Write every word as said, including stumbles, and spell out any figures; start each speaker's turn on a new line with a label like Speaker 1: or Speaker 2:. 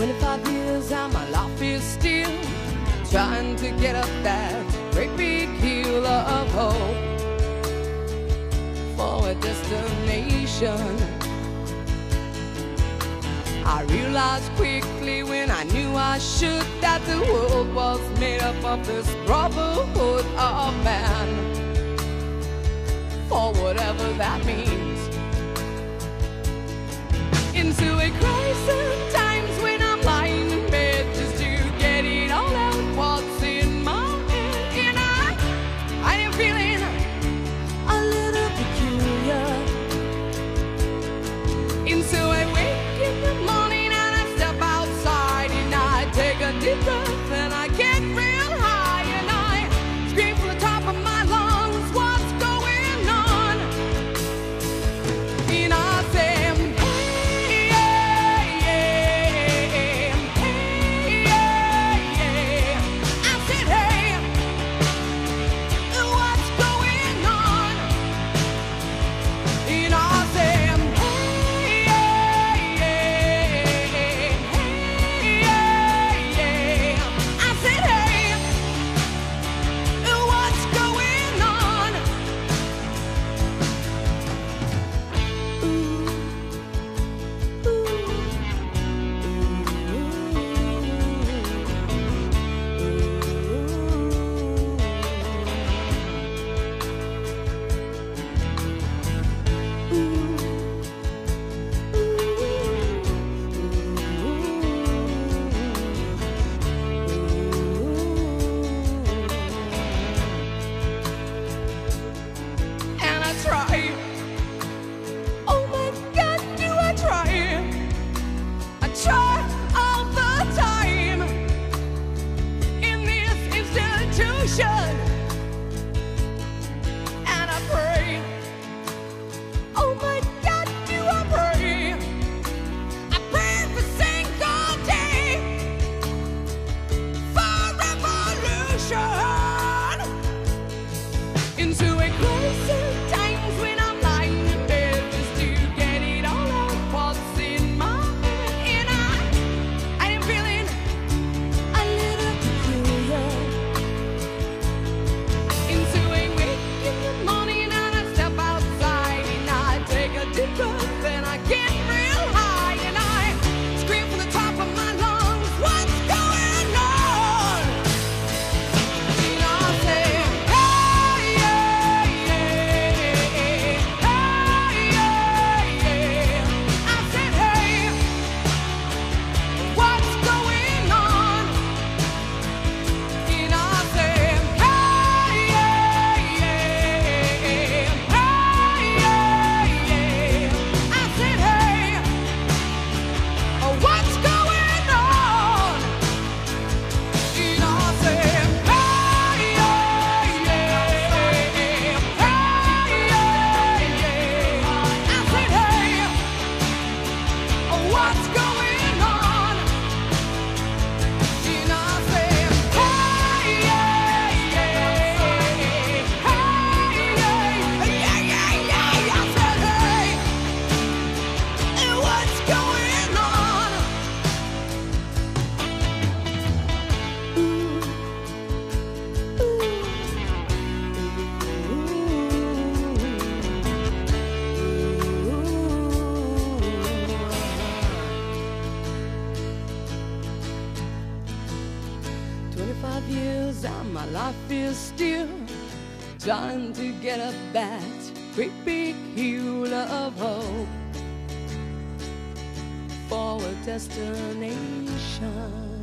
Speaker 1: Twenty-five years and my life is still trying to get up that great big hill of hope for a destination. I realized quickly when I knew I should that the world was made up of this brotherhood of man, for whatever that means. Into a crisis times when I'm lying in bed just to get it all out what's in my head. And I, I am feeling a little peculiar. Into a wake in the morning and I step outside and I take a deep breath and I get real high and I scream from the top of my lungs, what's going on? And I say, and I pray, oh my God, do I pray, I pray every single day for revolution. Into a crisis times when I'm lying in bed just to get it all out what's in my head. And I, I am feeling a little peculiar. Into a wake in the morning and I step outside and I take a deep breath and I get real high and I scream from the top of my lungs, what's going on? And I say, hey, yeah, yeah, hey, yeah, yeah. I said, hey, what's going on? And I say, twenty-five years and my life is still trying to get up that great big hill of hope for a destination.